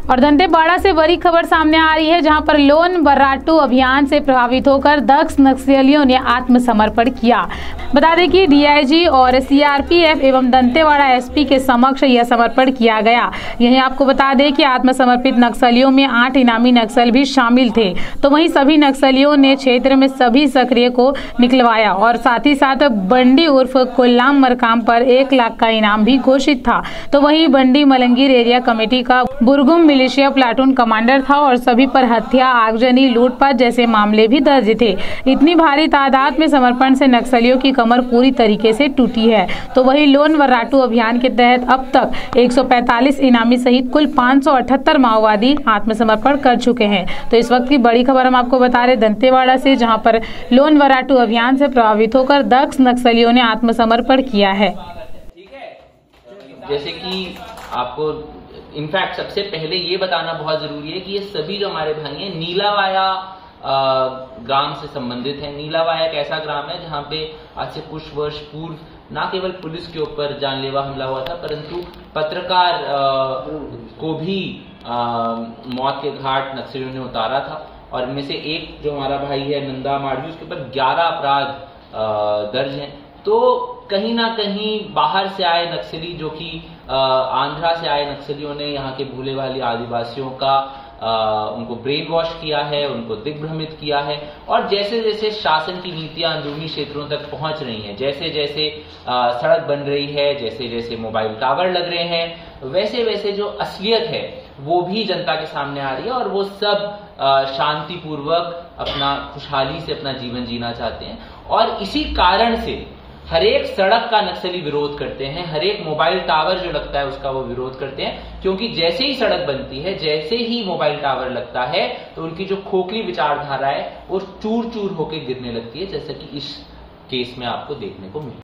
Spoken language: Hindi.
और दंतेवाड़ा से बड़ी खबर सामने आ रही है, जहां पर लोन वर्राटू अभियान से प्रभावित होकर 10 नक्सलियों ने आत्मसमर्पण किया। बता दें कि डीआईजी और सीआरपीएफ एवं दंतेवाड़ा एसपी के समक्ष यह समर्पण किया गया। यहीं आपको बता दें कि आत्मसमर्पित नक्सलियों में 8 इनामी नक्सल भी शामिल थे। तो वहीं सभी नक्सलियों ने क्षेत्र में सभी सक्रिय को निकलवाया और साथ ही साथ बंडी उर्फ कुल्लाम मरकाम पर 1 लाख का इनाम भी घोषित था। तो वहीं बंडी मलंगीर एरिया कमेटी का बुरगुम मिलिशिया प्लाटून कमांडर था और सभी पर हत्या, आगजनी, लूटपाट जैसे मामले भी दर्ज थे। इतनी भारी तादाद में समर्पण से नक्सलियों की कमर पूरी तरीके से टूटी है। तो वही लोन वर्राटू अभियान के तहत अब तक 145 इनामी सहित कुल 578 माओवादी आत्मसमर्पण कर चुके हैं। तो इस वक्त की बड़ी खबर हम आपको बता रहे दंतेवाड़ा से, जहां पर लोन वर्राटू अभियान से प्रभावित होकर 10 नक्सलियों ने आत्मसमर्पण किया है। जैसे कि आपको इनफैक्ट सबसे पहले ये बताना बहुत जरूरी है कि ये सभी जो हमारे भाई हैं नीलावाया ग्राम से संबंधित हैं। नीलावाया एक ऐसा ग्राम है जहाँ पे आज से कुछ वर्ष पूर्व न केवल पुलिस के ऊपर जानलेवा हमला हुआ था, परंतु पत्रकार को भी मौत के घाट नक्सलियों ने उतारा था। और इनमें से एक जो हमारा भाई है नंदा माड़वी, उसके ऊपर 11 अपराध दर्ज हैं। तो कहीं ना कहीं बाहर से आए नक्सली, जो कि आंध्रा से आए नक्सलियों ने यहाँ के भूले भाले आदिवासियों का उनको ब्रेन वॉश किया है, उनको दिग्भ्रमित किया है। और जैसे जैसे शासन की नीतियां अंदरूनी क्षेत्रों तक पहुंच रही हैं, जैसे जैसे सड़क बन रही है, जैसे जैसे मोबाइल टावर लग रहे हैं, वैसे वैसे जो असलियत है वो भी जनता के सामने आ रही है। और वो सब शांतिपूर्वक अपना खुशहाली से अपना जीवन जीना चाहते हैं। और इसी कारण से हर एक सड़क का नक्सली विरोध करते हैं, हर एक मोबाइल टावर जो लगता है उसका वो विरोध करते हैं, क्योंकि जैसे ही सड़क बनती है, जैसे ही मोबाइल टावर लगता है, तो उनकी जो खोखली विचारधारा है वो चूर चूर होकर गिरने लगती है, जैसा कि इस केस में आपको देखने को मिला।